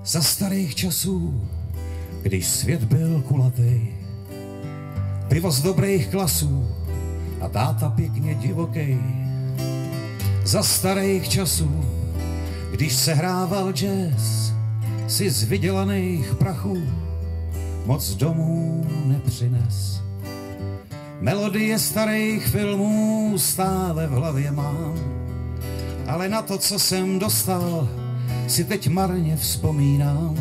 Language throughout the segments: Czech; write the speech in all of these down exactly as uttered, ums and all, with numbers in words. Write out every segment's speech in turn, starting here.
Za starých časů, když svět byl kulatý, pivo z dobrých klasů a táta pěkně divokej. Za starých časů, když se hrával jazz, si z vydělaných prachů moc domů nepřines. Melodie starých filmů stále v hlavě mám, ale na to, co jsem dostal, si teď marně vzpomínám.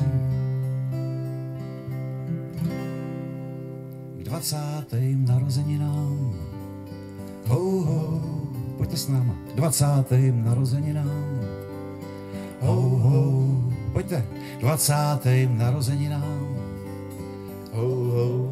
K dvacátým narozeninám, ho, ho, pojďte s náma, k dvacátým narozeninám, ho, ho, pojďte, k dvacátým narozeninám, ho, ho.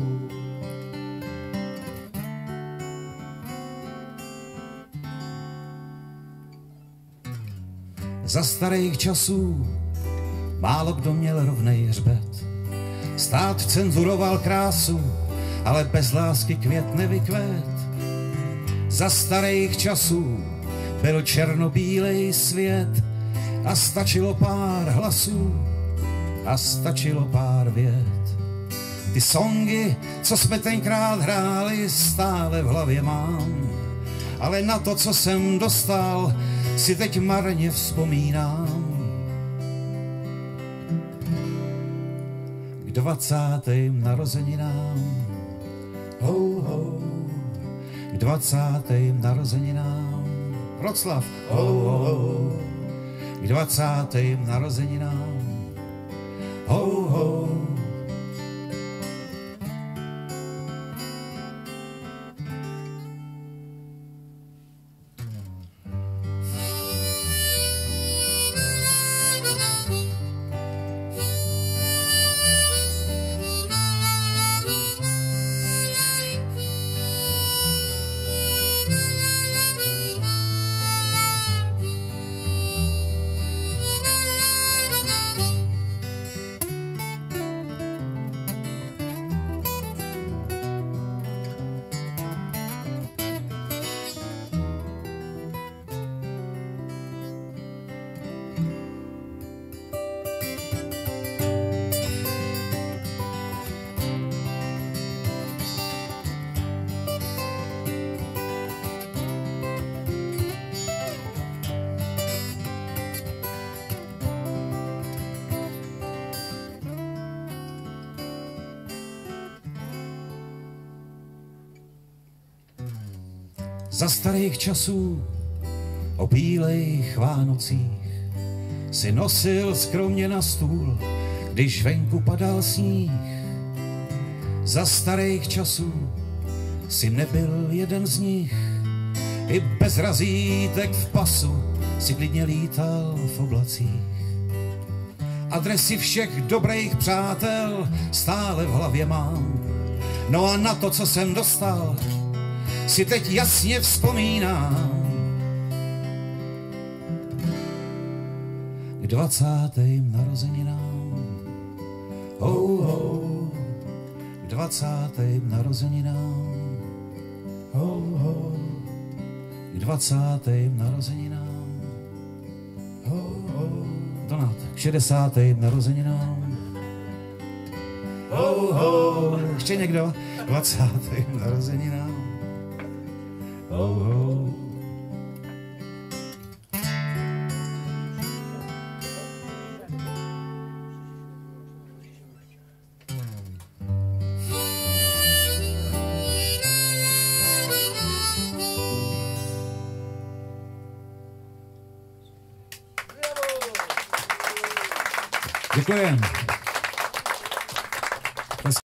Za starých časů málo kdo měl rovnej hřbet. Stát cenzuroval krásu, ale bez lásky květ nevykvet. Za starých časů byl černobílej svět a stačilo pár hlasů a stačilo pár vět. Ty songy, co jsme tenkrát hráli, stále v hlavě mám, ale na to, co jsem dostal, si teď marně vzpomínám. K dvacátým narozeninám, ho, ho, k dvacátým narozeninám, Vroclav, ho, ho, k dvacátým narozeninám, ho, ho. Za starých časů o bílejch Vánocích si nosil skromně na stůl, když venku padal sníh. Za starých časů si nebyl jeden z nich, i bez razítek v pasu si klidně lítal v oblacích. Adresy všech dobrých přátel stále v hlavě mám, no a na to, co jsem dostal, si teď jasně vzpomínám. K dvacátým narozeninám, ho, ho, k dvacátým narozeninám, ho, ho, k dvacátým narozeninám, ho, ho. Donát, k šedesátým narozeninám, ho, ho. Ještě někdo? dvacátým narozeninám, ho, ho. Děkujem.